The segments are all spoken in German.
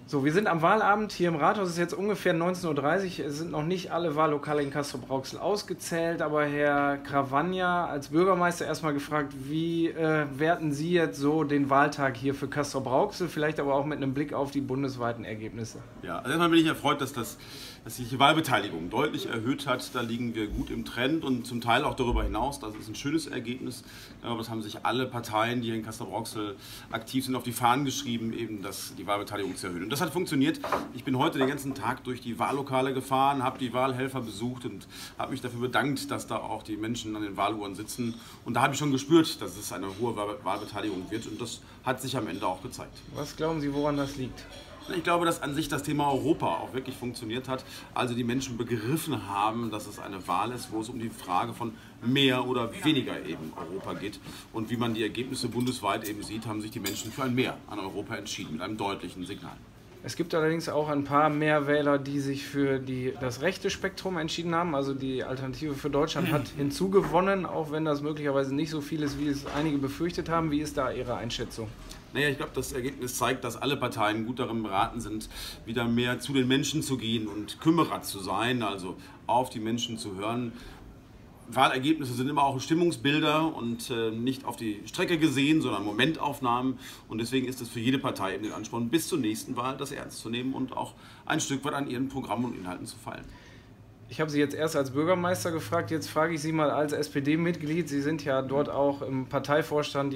So, wir sind am Wahlabend hier im Rathaus. Es ist jetzt ungefähr 19:30 Uhr. Es sind noch nicht alle Wahllokale in Castrop-Rauxel ausgezählt, aber Herr Cravagna als Bürgermeister erstmal gefragt, wie werten Sie jetzt so den Wahltag hier für Castrop-Rauxel, vielleicht aber auch mit einem Blick auf die bundesweiten Ergebnisse? Ja, also erstmal bin ich erfreut, dass sich die Wahlbeteiligung deutlich erhöht hat. Da liegen wir gut im Trend und zum Teil auch darüber hinaus. Das ist ein schönes Ergebnis. Aber das haben sich alle Parteien, die hier in Castrop-Rauxel aktiv sind, auf die Fahnen geschrieben, eben die Wahlbeteiligung zu erhöhen. Und das hat funktioniert. Ich bin heute den ganzen Tag durch die Wahllokale gefahren, habe die Wahlhelfer besucht und habe mich dafür bedankt, dass da auch die Menschen an den Wahluhren sitzen. Und da habe ich schon gespürt, dass es eine hohe Wahlbeteiligung wird. Und das hat sich am Ende auch gezeigt. Was glauben Sie, woran das liegt? Ich glaube, dass an sich das Thema Europa auch wirklich funktioniert hat. Also die Menschen begriffen haben, dass es eine Wahl ist, wo es um die Frage von mehr oder weniger eben Europa geht. Und wie man die Ergebnisse bundesweit eben sieht, haben sich die Menschen für ein Mehr an Europa entschieden, mit einem deutlichen Signal. Es gibt allerdings auch ein paar mehr Wähler, die sich für das rechte Spektrum entschieden haben. Also die Alternative für Deutschland hat hinzugewonnen, auch wenn das möglicherweise nicht so viel ist, wie es einige befürchtet haben. Wie ist da Ihre Einschätzung? Naja, ich glaube, das Ergebnis zeigt, dass alle Parteien gut darin beraten sind, wieder mehr zu den Menschen zu gehen und Kümmerer zu sein, also auf die Menschen zu hören. Wahlergebnisse sind immer auch Stimmungsbilder und nicht auf die Strecke gesehen, sondern Momentaufnahmen. Und deswegen ist es für jede Partei eben den Ansporn, bis zur nächsten Wahl das ernst zu nehmen und auch ein Stück weit an ihren Programmen und Inhalten zu feilen. Ich habe Sie jetzt erst als Bürgermeister gefragt, jetzt frage ich Sie mal als SPD-Mitglied. Sie sind ja dort auch im Parteivorstand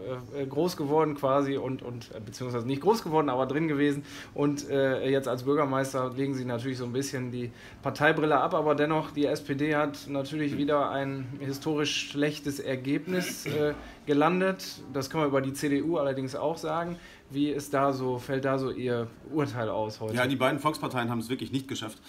groß geworden quasi beziehungsweise nicht groß geworden, aber drin gewesen. Und jetzt als Bürgermeister legen Sie natürlich so ein bisschen die Parteibrille ab, aber dennoch, die SPD hat natürlich wieder ein historisch schlechtes Ergebnis gelandet. Das kann man über die CDU allerdings auch sagen. Wie ist fällt da so Ihr Urteil aus heute? Ja, die beiden Volksparteien haben es wirklich nicht geschafft,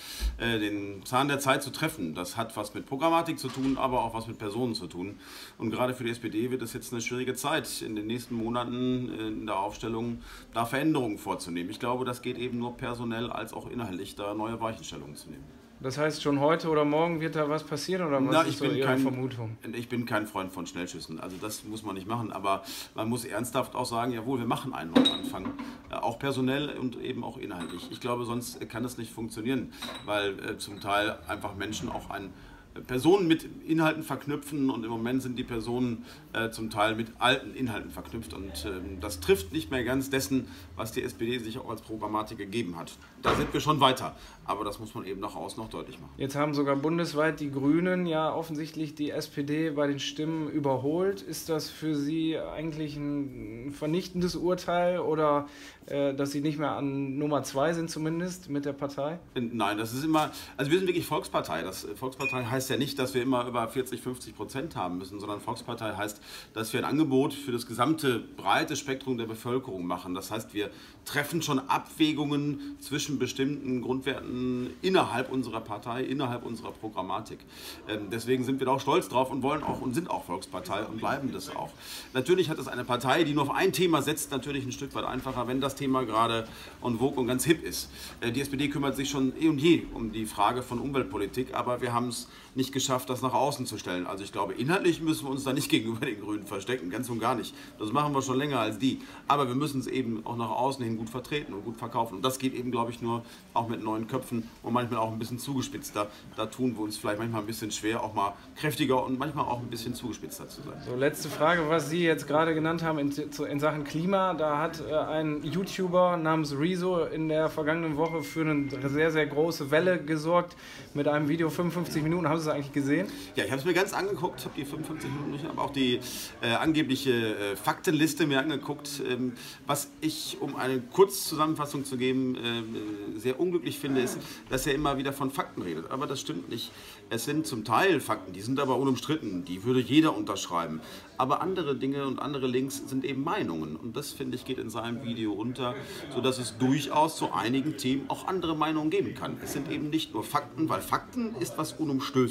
den Zahn der Zeit zu treffen. Das hat was mit Programmatik zu tun, aber auch was mit Personen zu tun. Und gerade für die SPD wird es jetzt eine schwierige Zeit, in den nächsten Monaten in der Aufstellung da Veränderungen vorzunehmen. Ich glaube, das geht eben nur personell als auch inhaltlich, da neue Weichenstellungen zu nehmen. Das heißt, schon heute oder morgen wird da was passieren oder was ist so Ihre Vermutung? Ich bin kein Freund von Schnellschüssen, also das muss man nicht machen, aber man muss ernsthaft auch sagen, jawohl, wir machen einen Neuanfang, auch personell und eben auch inhaltlich. Ich glaube, sonst kann das nicht funktionieren, weil zum Teil einfach Menschen auch Personen mit Inhalten verknüpfen und im Moment sind die Personen zum Teil mit alten Inhalten verknüpft und das trifft nicht mehr ganz dessen, was die SPD sich auch als Programmatik gegeben hat. Da sind wir schon weiter, aber das muss man eben nach außen noch deutlich machen. Jetzt haben sogar bundesweit die Grünen ja offensichtlich die SPD bei den Stimmen überholt. Ist das für Sie eigentlich ein vernichtendes Urteil oder dass Sie nicht mehr an Nummer 2 sind zumindest mit der Partei? Nein, das ist immer, also wir sind wirklich Volkspartei. Volkspartei heißt ja nicht, dass wir immer über 40–50% haben müssen, sondern Volkspartei heißt, dass wir ein Angebot für das gesamte breite Spektrum der Bevölkerung machen. Das heißt, wir treffen schon Abwägungen zwischen bestimmten Grundwerten innerhalb unserer Partei, innerhalb unserer Programmatik. Deswegen sind wir da auch stolz drauf und wollen auch und sind auch Volkspartei und bleiben das auch. Natürlich hat es eine Partei, die nur auf ein Thema setzt, natürlich ein Stück weit einfacher, wenn das Thema gerade en vogue und ganz hip ist. Die SPD kümmert sich schon eh und je um die Frage von Umweltpolitik, aber wir haben es nicht geschafft, das nach außen zu stellen. Also ich glaube, inhaltlich müssen wir uns da nicht gegenüber den Grünen verstecken, ganz und gar nicht. Das machen wir schon länger als die. Aber wir müssen es eben auch nach außen hin gut vertreten und gut verkaufen. Und das geht eben, glaube ich, nur auch mit neuen Köpfen und manchmal auch ein bisschen zugespitzter. Da tun wir uns vielleicht manchmal ein bisschen schwer, auch mal kräftiger und manchmal auch ein bisschen zugespitzter zu sein. So, letzte Frage, was Sie jetzt gerade genannt haben in Sachen Klima. Da hat ein YouTuber namens Rezo in der vergangenen Woche für eine sehr, sehr große Welle gesorgt mit einem Video 55 Minuten. Haben Sie es eigentlich gesehen? Ja, ich habe es mir ganz angeguckt, habe die 55 Minuten nicht, aber auch die angebliche Faktenliste mir angeguckt. Was ich, um eine Kurzzusammenfassung zu geben, sehr unglücklich finde, ist, dass er immer wieder von Fakten redet. Aber das stimmt nicht. Es sind zum Teil Fakten, die sind aber unumstritten, die würde jeder unterschreiben. Aber andere Dinge und andere Links sind eben Meinungen. Und das, finde ich, geht in seinem Video unter, sodass es durchaus zu einigen Themen auch andere Meinungen geben kann. Es sind eben nicht nur Fakten, weil Fakten ist was Unumstößliches.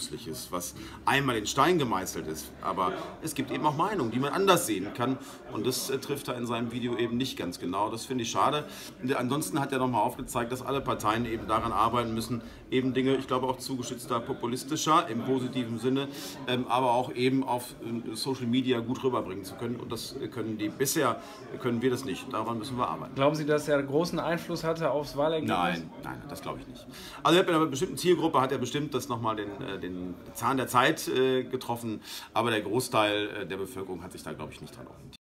Nützliches, was einmal in Stein gemeißelt ist. Aber es gibt eben auch Meinungen, die man anders sehen kann. Und das trifft er in seinem Video eben nicht ganz genau. Das finde ich schade. Ansonsten hat er nochmal aufgezeigt, dass alle Parteien eben daran arbeiten müssen, eben Dinge, ich glaube auch zugespitzter, populistischer im positiven Sinne, aber auch eben auf Social Media gut rüberbringen zu können. Und das können die. Bisher können wir das nicht. Daran müssen wir arbeiten. Glauben Sie, dass er großen Einfluss hatte aufs Wahlergebnis? Nein, das glaube ich nicht. Also bei einer bestimmten Zielgruppe hat er bestimmt das nochmal den Zahn der Zeit getroffen, aber der Großteil der Bevölkerung hat sich da, glaube ich, nicht dran orientiert.